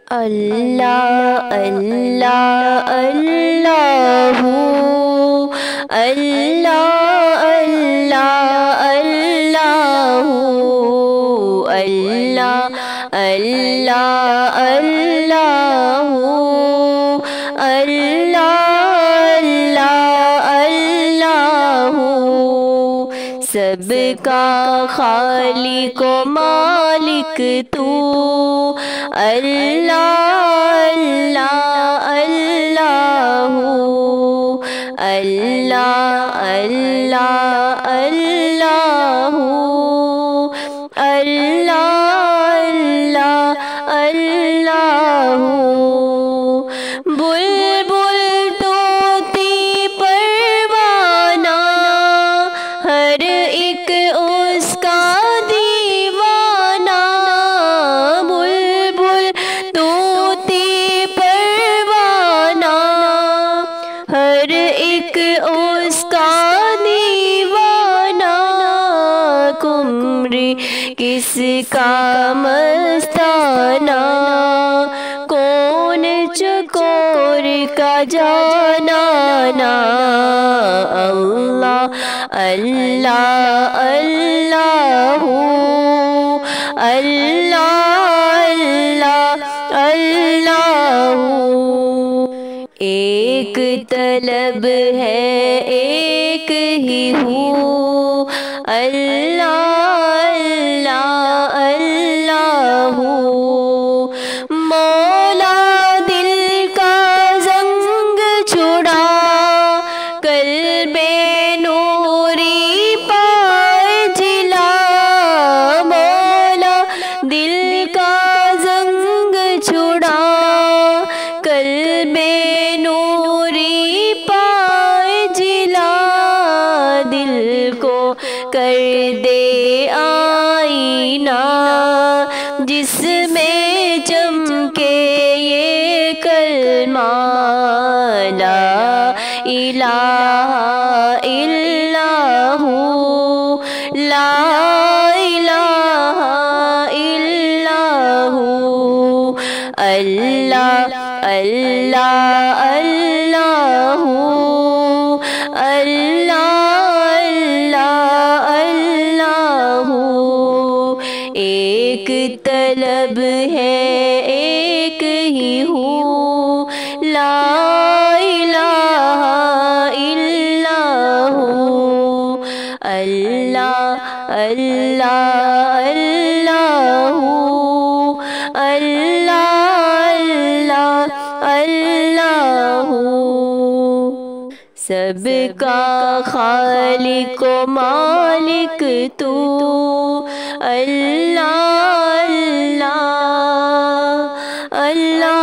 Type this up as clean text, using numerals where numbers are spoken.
اللہ اللہ اللہ اللہ اللہ اللہ اللہ اللہ اللہ اللہ اللہ سب کا خالق و مالک تو اللہ اللہ اللہ اللہ اللہ اللہ اللہ اللہ بلبل طوطی پروانہ ہر ایک اس کا دیوانہ بلبل طوطی پروانہ ہر ایک اس کا دیوانہ قمری کس کا مستانہ کون چکور کا جانانا اللہ اللہ اللہ اللہ اللہ ایک طلب ہے ایک ہی ہوں اللہ اللہ اللہ مولا دل کا زنگ چھڑا قلب نوری پائے جلا مولا دل کا زنگ چھڑا قلب نوری پائے جلا دل کو کر دے آئینہ جس میں چمکے یہ کلمہ لا الہ الا ہو لا الہ الا ہو اللہ اللہ اللہ اللہ اللہ ایک طلب ہے ایک ہی ہوں لا الہ الا ہو اللہ اللہ اللہ اللہ اللہ سب کا خالق و مالک تو اللہ اللہ اللہ